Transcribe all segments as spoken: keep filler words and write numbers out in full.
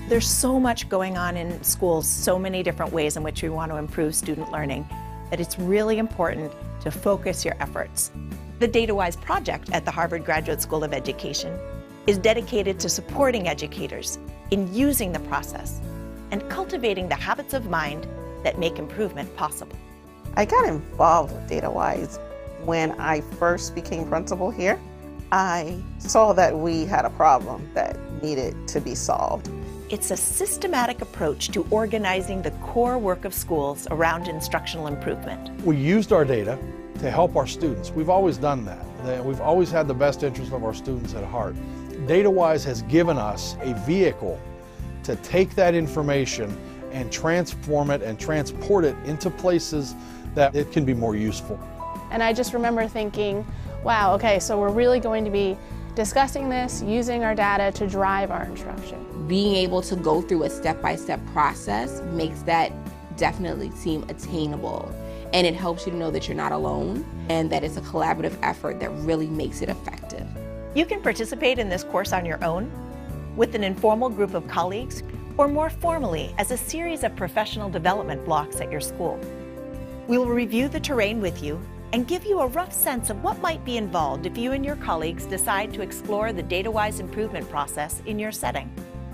There's so much going on in schools, so many different ways in which we want to improve student learning, that it's really important to focus your efforts. The DataWise project at the Harvard Graduate School of Education is dedicated to supporting educators in using the process and cultivating the habits of mind that make improvement possible. I got involved with DataWise when I first became principal here. I saw that we had a problem that needed to be solved. It's a systematic approach to organizing the core work of schools around instructional improvement. We used our data to help our students. We've always done that. We've always had the best interest of our students at heart. DataWise has given us a vehicle to take that information and transform it and transport it into places that it can be more useful. And I just remember thinking, wow, okay, so we're really going to be discussing this, using our data to drive our instruction. Being able to go through a step-by-step process makes that definitely seem attainable. And it helps you to know that you're not alone and that it's a collaborative effort that really makes it effective. You can participate in this course on your own, with an informal group of colleagues, or more formally as a series of professional development blocks at your school. We will review the terrain with you and give you a rough sense of what might be involved if you and your colleagues decide to explore the DataWise improvement process in your setting.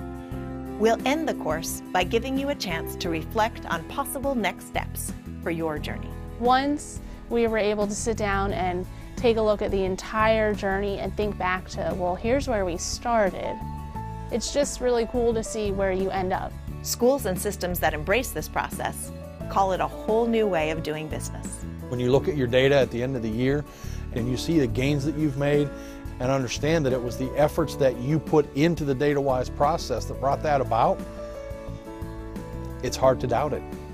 We'll end the course by giving you a chance to reflect on possible next steps for your journey. Once we were able to sit down and take a look at the entire journey and think back to, well, here's where we started, it's just really cool to see where you end up. Schools and systems that embrace this process call it a whole new way of doing business. When you look at your data at the end of the year and you see the gains that you've made and understand that it was the efforts that you put into the DataWise process that brought that about, it's hard to doubt it.